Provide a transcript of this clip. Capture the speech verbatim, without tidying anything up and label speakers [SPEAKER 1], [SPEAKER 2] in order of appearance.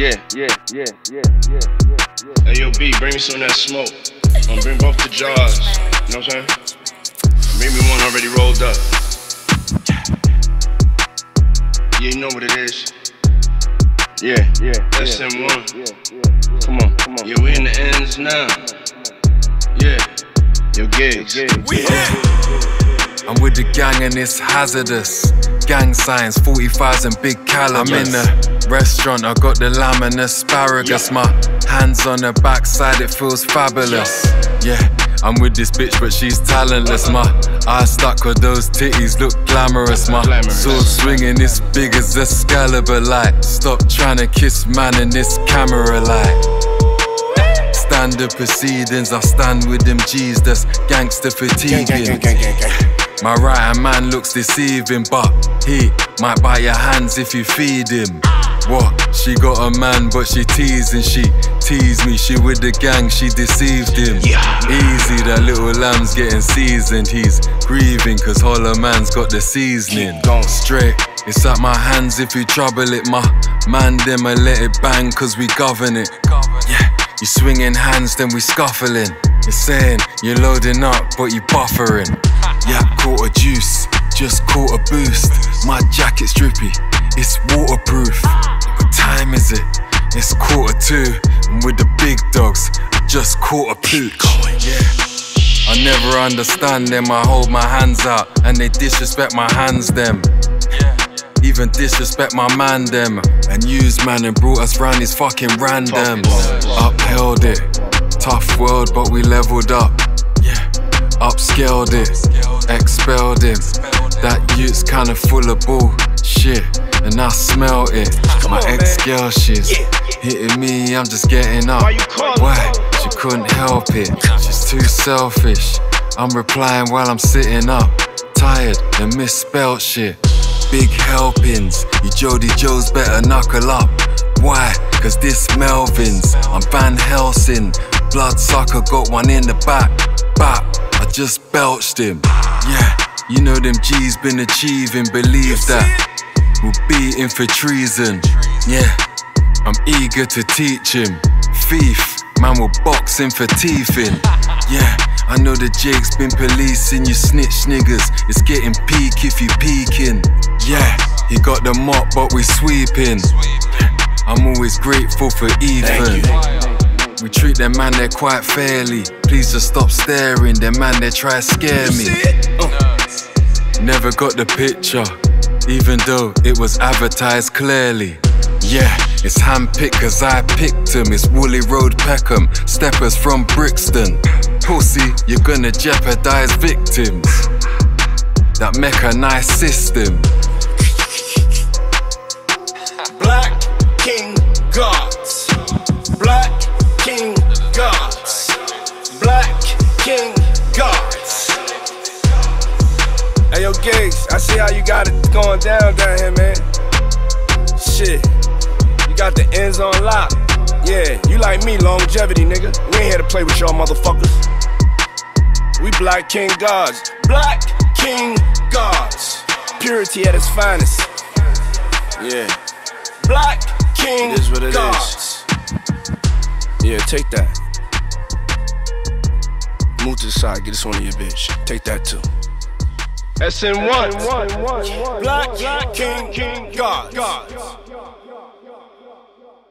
[SPEAKER 1] Yeah, yeah, yeah, yeah, yeah, yeah, yeah.
[SPEAKER 2] Hey, yo, B, bring me some of that smoke. I'm gonna bring both the jars. You know what I'm saying? Bring me one already rolled up. Yeah, you know what it is. Yeah,
[SPEAKER 1] Yeah,
[SPEAKER 2] S M
[SPEAKER 1] yeah,
[SPEAKER 2] one.
[SPEAKER 1] yeah, yeah, yeah.
[SPEAKER 2] Come on,
[SPEAKER 1] Come on.
[SPEAKER 2] yeah, we in the ends now. Yeah, yo, gigs.
[SPEAKER 1] We
[SPEAKER 3] I'm with the gang and it's hazardous. Gang signs, forty-fives and big calibers. I'm in the restaurant, I got the lamb and asparagus. My hands on her backside, it feels fabulous. Yeah, I'm with this bitch but she's talentless. My eyes stuck with those titties, look glamorous. My sword swinging, it's big as Excalibur light. Stop trying to kiss man in this camera light. Standard proceedings, I stand with them G's, that's gangster fatiguing. My right hand man looks deceiving, but he might bite your hands if you feed him. What? She got a man, but she teasing. She teased me, she with the gang, she deceived him. Easy, that little lamb's getting seasoned. He's grieving, cause Holler man's got the seasoning. Gone straight, it's at my hands if you trouble it. My man, them I let it bang, cause we govern it. Yeah, you swinging hands, then we scuffling. It's saying you're loading up, but you buffering. Yeah, caught a juice, just caught a boost. My jacket's drippy, it's waterproof. What time is it? It's quarter two. I'm with the big dogs, I just caught a pooch. Yeah, I never understand them. I hold my hands out and they disrespect my hands them. Even disrespect my man them. And use man and brought us round these fucking randoms. Upheld it, tough world but we leveled up. Upscaled it, expelled him. That youth's kinda full of bullshit, and I smell it. My ex-girl, she's hitting me, I'm just getting up. Why? She couldn't help it, she's too selfish. I'm replying while I'm sitting up, tired and misspelled shit. Big helpings, you Jody Joes better knuckle up. Why? Cause this Melvin's, I'm Van Helsing. Bloodsucker got one in the back, bap. I just belched him. Yeah, you know them G's been achieving. Believe that we'll be in for treason. Yeah, I'm eager to teach him. Thief, man will box him for teething. Yeah, I know the Jake's been policing you snitch niggas. It's getting peak if you peeking. Yeah, he got the mop but we sweeping. I'm always grateful for Ethan. We treat them man there quite fairly. Please just stop staring, them man they try to scare me. uh. Never got the picture, even though it was advertised clearly. Yeah, it's handpicked cause I picked him. It's Woolly Road Peckham, steppers from Brixton. Pussy, you're gonna jeopardize victims. That mechanized system.
[SPEAKER 2] Black King Gods. Black King Gods. Black King Gods. Hey yo, Gigs, I see how you got it going down down here, man. Shit, you got the ends on lock. Yeah, you like me, longevity, nigga. We ain't here to play with y'all motherfuckers. We Black King Gods. Black King Gods. Purity at its finest. Yeah. Black King Gods. It is what it is. Yeah, take that. Move to the side, get this one of your bitch. Take that too. S M one. Black King King Gods.